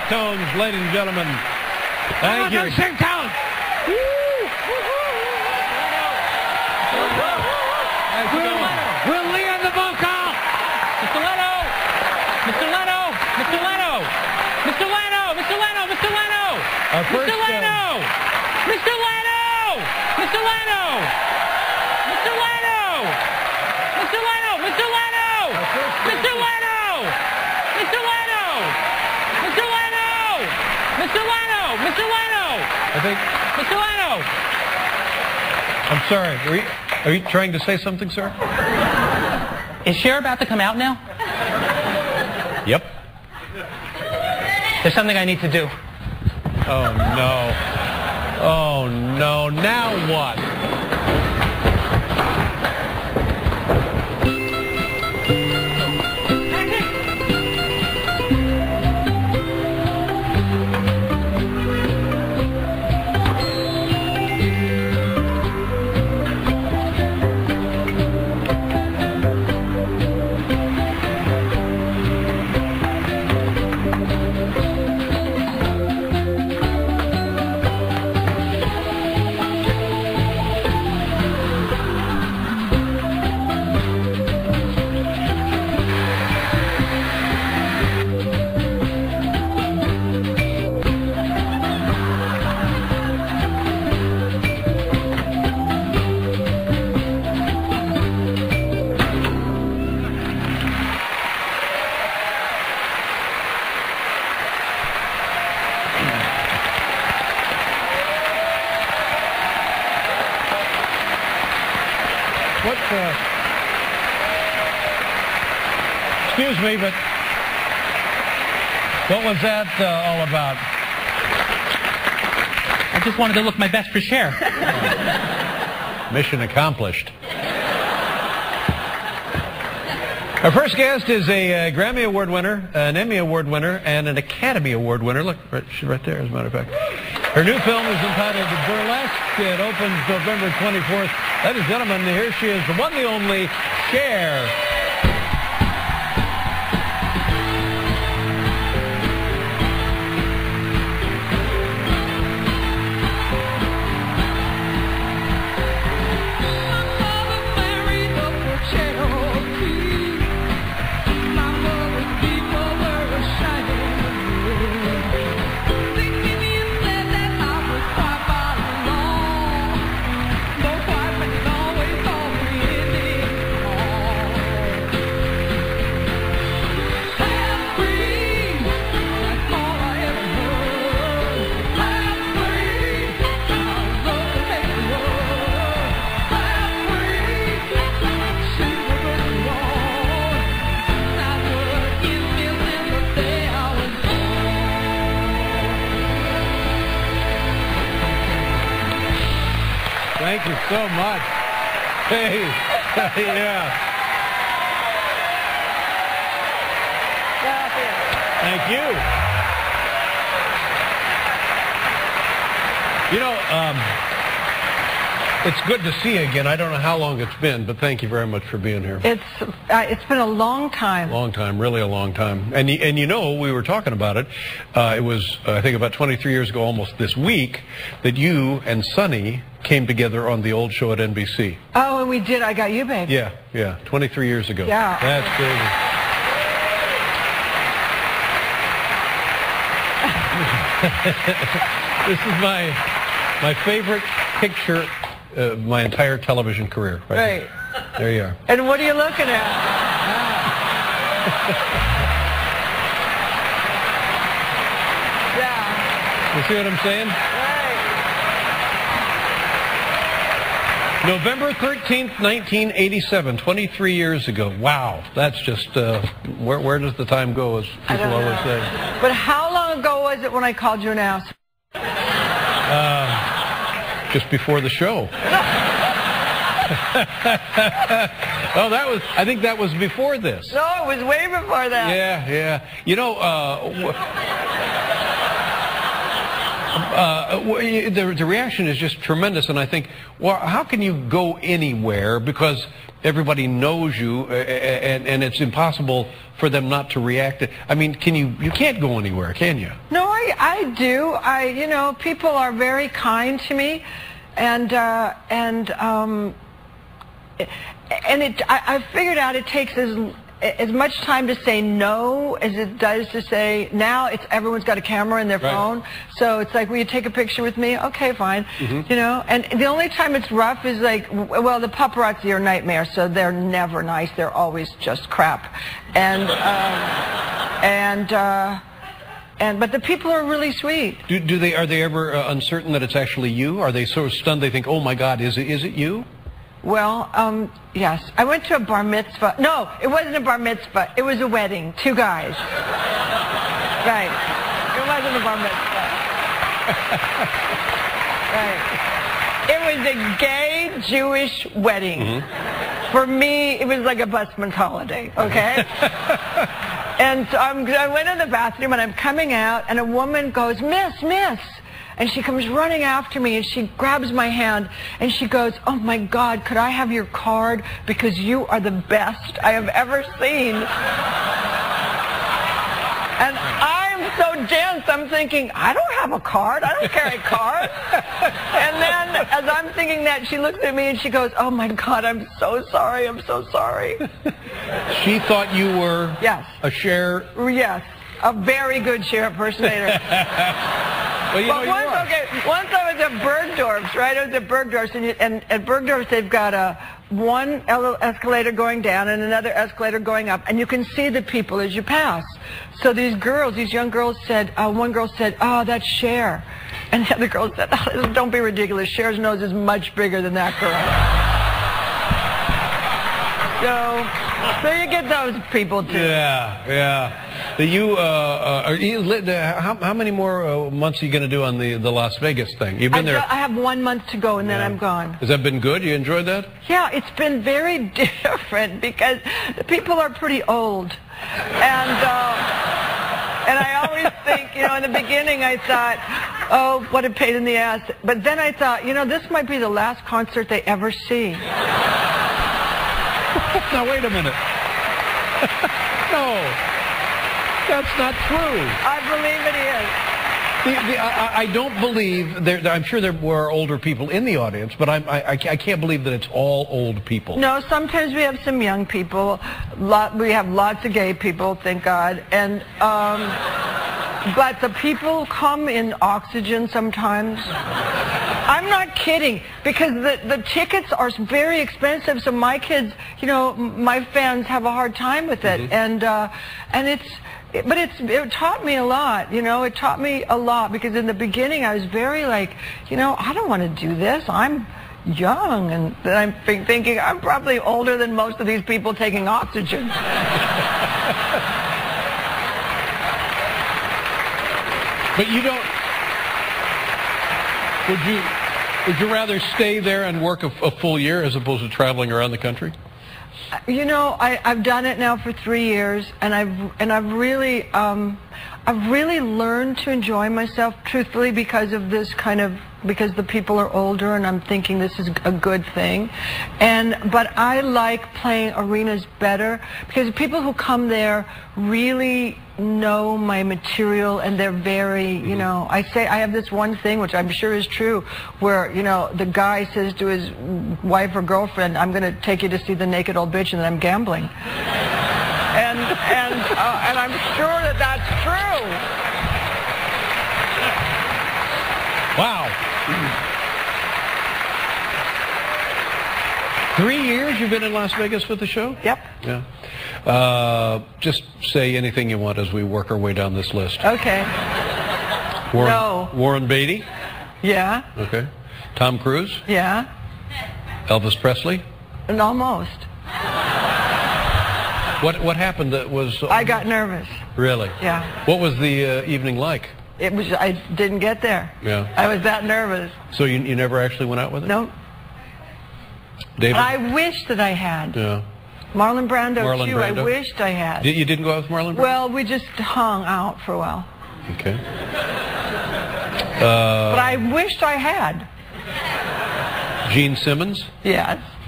Tones, ladies and gentlemen. Thank you. Sing tones. Will Lee on the vocal. Mr. Leno! Mr. Leno! Mr. Leno! Mr. Leno! Mr. Leno! Mr. Leno! First, Mr. Leno! Mr. Leno! Mr. Leno! Mr. Leno! Mr. Leno! Mr. Leno! Mr. Leno! Mr. Leno! Mr. Leno! Mr. Leno! Mr. Leno! I think. Mr. Leno! I'm sorry. Are you trying to say something, sir? Is Cher about to come out now? Yep. There's something I need to do. Oh, no. Oh, no. Now what? Excuse me, but what was that all about? I just wanted to look my best for Cher. Mission accomplished. Our first guest is a Grammy Award winner, an Emmy Award winner, and an Academy Award winner. Look, she's right there, as a matter of fact. Her new film is entitled Burlesque. It opens November 24th. Ladies and gentlemen, here she is, the one, the only, Cher. Thank you so much. Hey, yeah. Thank you. You know, it's good to see you again. I don't know how long it's been, but thank you very much for being here. It's been a long time. Long time, really a long time. And you know, we were talking about it. It was, I think, about 23 years ago, almost this week, that you and Sonny came together on the old show at NBC. Oh, and we did. I Got You, Babe. Yeah, yeah. 23 years ago. Yeah. That's crazy. This is my favorite picture of my entire television career. Right. There you are. And what are you looking at? Yeah. You see what I'm saying? Right. November 13th, 1987, 23 years ago. Wow. That's just, where does the time go, as people always say. But how long ago was it when I called you an ass? Just before the show. Oh, I think that was before this. No, it was way before that. Yeah, yeah. You know, The reaction is just tremendous, and I think, well, how can you go anywhere because everybody knows you, and it's impossible for them not to react? I mean, you can't go anywhere, can you? No, I do. You know, people are very kind to me, and I figured out it takes as much time to say no as it does to say, now everyone's got a camera in their phone, so it's like, will you take a picture with me? Okay, fine. You know, and the only time it's rough is like, well, the paparazzi are a nightmare, so they're never nice. They're always just crap. But the people are really sweet. Are they ever uncertain that it's actually you? Are they sort of stunned? They think, oh my God, is it you? Well, yes. I went to a bar mitzvah. No, it wasn't a bar mitzvah. It was a wedding. 2 guys. Right. It wasn't a bar mitzvah. Right. It was a gay Jewish wedding. For me, it was like a busman's holiday, okay? And so I went in the bathroom, and I'm coming out, and a woman goes, Miss, Miss. And she comes running after me, and she grabs my hand, and she goes, oh my God, could I have your card? Because you are the best I have ever seen. And I'm so dense, I'm thinking, I don't have a card. I don't carry a card. And then, as I'm thinking that, she looks at me, and she goes, oh my God, I'm so sorry. I'm so sorry. She thought you were a Cher? Yes, a very good Cher impersonator. Well, once I was at Bergdorf's, right? I was at Bergdorf's, and at Bergdorf's they've got one escalator going down and another escalator going up, and you can see the people as you pass. So these young girls said, one girl said, oh, that's Cher. And the other girl said, oh, don't be ridiculous. Cher's nose is much bigger than that girl. So you get those people too. Yeah. How many more months are you going to do on the Las Vegas thing? You've been there. I have 1 month to go, and then I'm gone. Has that been good? You enjoyed that? Yeah, it's been very different because the people are pretty old, and I always think, you know, in the beginning I thought, oh, what a pain in the ass. But then I thought, you know, this might be the last concert they ever see. Now, wait a minute. No, that's not true. I believe it is. I don't believe, I'm sure there were older people in the audience, but I can't believe that it's all old people. No, sometimes we have some young people. We have lots of gay people, thank God. And but the people come in oxygen sometimes. I'm not kidding, because the tickets are very expensive, so my kids, you know, my fans have a hard time with it. And it taught me a lot, you know, it taught me a lot, because in the beginning I was very like, you know, I don't want to do this, I'm young, and then I'm thinking I'm probably older than most of these people taking oxygen. But you don't, would you rather stay there and work a full year as opposed to traveling around the country? You know, I've done it now for 3 years, and I've really learned to enjoy myself, truthfully, because of this because the people are older, and I'm thinking this is a good thing. But I like playing arenas better, because the people who come there really know my material, and they're very, you know, I have this one thing, which I'm sure is true, where, you know, the guy says to his wife or girlfriend, I'm going to take you to see the naked old bitch, and then I'm gambling. And I'm sure that that's true. Wow. 3 years you've been in Las Vegas with the show? Yep. Yeah. Just say anything you want as we work our way down this list. Okay. Warren Beatty? Yeah. Okay. Tom Cruise? Yeah. Elvis Presley? And almost. What happened that was... I got nervous. Really? Yeah. What was the evening like? I didn't get there. Yeah. I was that nervous. So you never actually went out with it? No. David? I wished that I had. Yeah. Marlon Brando, too. Brando? I wished I had. You didn't go out with Marlon Brando? Well, we just hung out for a while. Okay. But I wished I had. Gene Simmons? Yes.